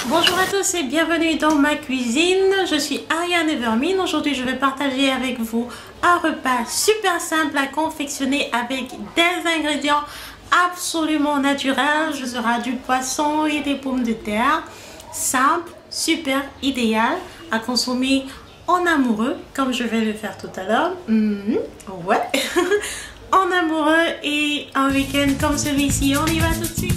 Bonjour à tous et bienvenue dans ma cuisine. Je suis Ariane Evermine. Aujourd'hui, je vais partager avec vous un repas super simple à confectionner avec des ingrédients absolument naturels. Ce sera du poisson et des pommes de terre. Simple, super idéal à consommer en amoureux, comme je vais le faire tout à l'heure. Ouais, en amoureux et un week-end comme celui-ci. On y va tout de suite.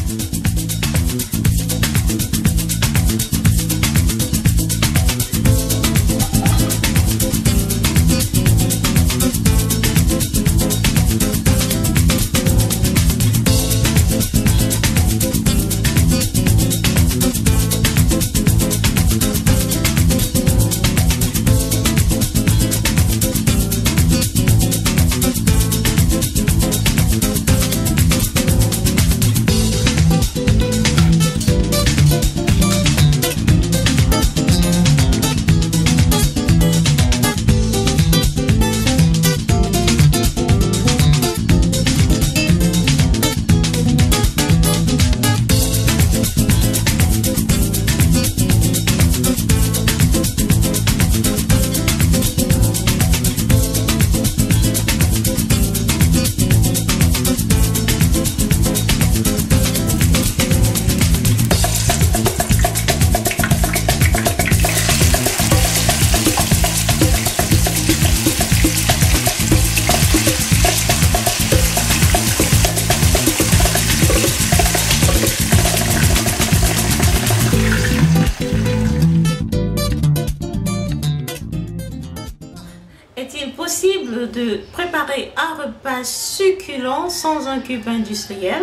Est-il possible de préparer un repas succulent sans un cube industriel?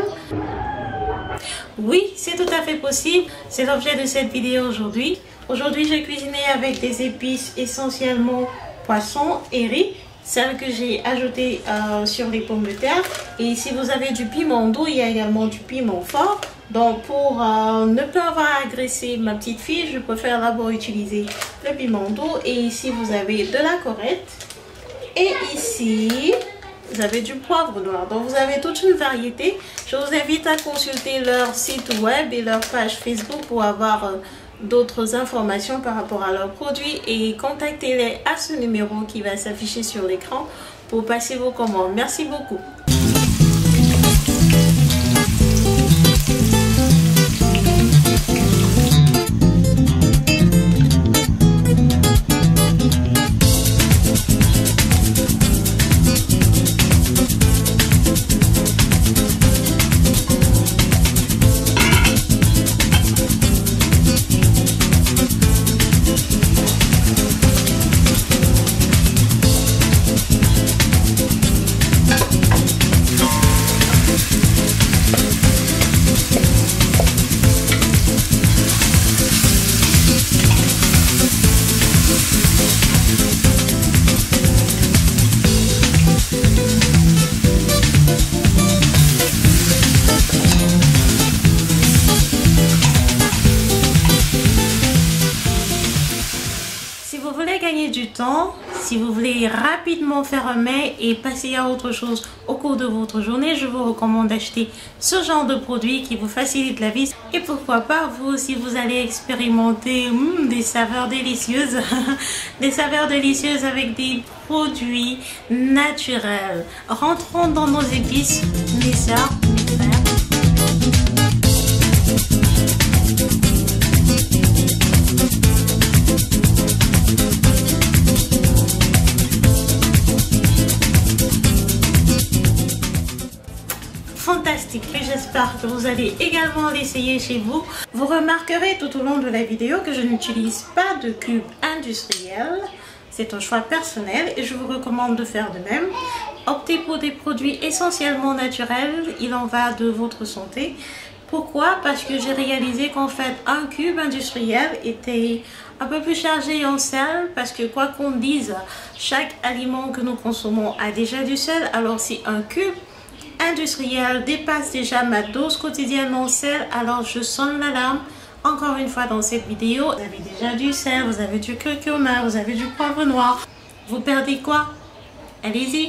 Oui, c'est tout à fait possible. C'est l'objet de cette vidéo aujourd'hui. Aujourd'hui, j'ai cuisiné avec des épices essentiellement poisson et riz, celles que j'ai ajoutées sur les pommes de terre. Et si vous avez du piment doux, il y a également du piment fort. Donc pour ne pas avoir agressé ma petite fille, je préfère d'abord utiliser le piment doux. Et ici, vous avez de la corette. Et ici, vous avez du poivre noir. Donc, vous avez toute une variété. Je vous invite à consulter leur site web et leur page Facebook pour avoir d'autres informations par rapport à leurs produits. Et contactez-les à ce numéro qui va s'afficher sur l'écran pour passer vos commandes. Merci beaucoup. Gagner du temps, si vous voulez rapidement faire un mets et passer à autre chose au cours de votre journée, je vous recommande d'acheter ce genre de produit qui vous facilite la vie. Et pourquoi pas, vous aussi, vous allez expérimenter des saveurs délicieuses, des saveurs délicieuses avec des produits naturels. Rentrons dans nos épices, mes soeurs, mes frères. Fantastique, et j'espère que vous allez également l'essayer chez vous. Vous remarquerez tout au long de la vidéo que je n'utilise pas de cube industriel. C'est un choix personnel et je vous recommande de faire de même. Optez pour des produits essentiellement naturels, il en va de votre santé. Pourquoi? Parce que j'ai réalisé qu'en fait un cube industriel était un peu plus chargé en sel, parce que quoi qu'on dise, chaque aliment que nous consommons a déjà du sel. Alors si un cube industriel dépasse déjà ma dose quotidienne en sel, alors je sonne l'alarme. Encore une fois dans cette vidéo, vous avez déjà du sel, vous avez du curcuma, vous avez du poivre noir. Vous perdez quoi? Allez-y.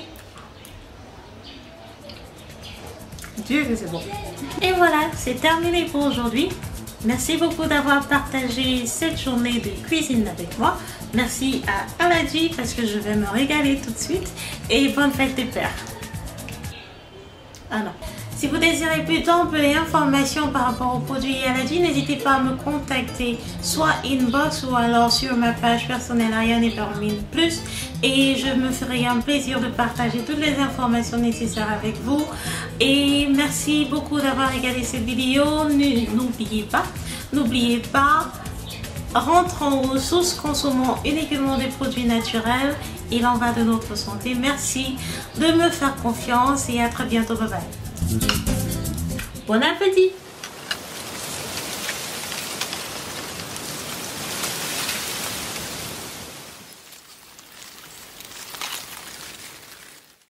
Dieu que c'est bon. Et voilà, c'est terminé pour aujourd'hui. Merci beaucoup d'avoir partagé cette journée de cuisine avec moi. Merci à Aladji parce que je vais me régaler tout de suite. Et bonne fête des pères. Alors, si vous désirez plus d'amples informations par rapport aux produits Aladji, n'hésitez pas à me contacter soit inbox ou alors sur ma page personnelle Ariane Ebermine Plus, et je me ferai un plaisir de partager toutes les informations nécessaires avec vous. Et merci beaucoup d'avoir regardé cette vidéo. N'oubliez pas, rentrons aux sources, consommons uniquement des produits naturels. Il en va de notre santé. Merci de me faire confiance et à très bientôt. Bye bye. Bon appétit!